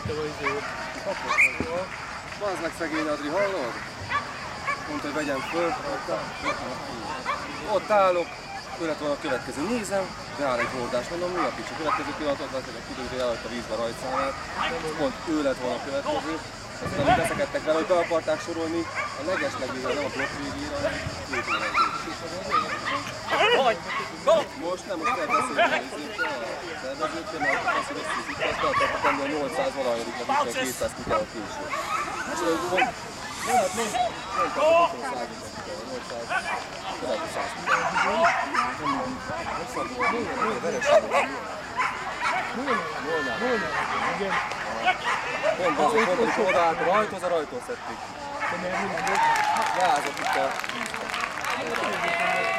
Bazd meg szegény Adri, hallod? Mondta, hogy vegyem föl. Ott állok, ő lett volna a következő. Nézem, beáll egy hordás, mondom, mi a kicsi? Következő pillanatot látszólag kiderült, hogy elhagyta vízbe a rajtszámát. Pont ő lett volna a következő. Aztán amit beszekedtek vele, hogy be akarták sorolni a legeslegvégére, nem a blokk végére, hanem két most nem, most elbeszélni a szervezőkkel, mert azt hiszem, hogy azt be akartak tenni a 800 valahanyadiknak, és 200 ki kell a késő. És hát mondtam, hogy a 800 követő 100 ki kell. Nem szabad, hogy vereség van. Pont azért, hogy odaállt a rajthoz, a rajtól szedték ki. Leázott itt a...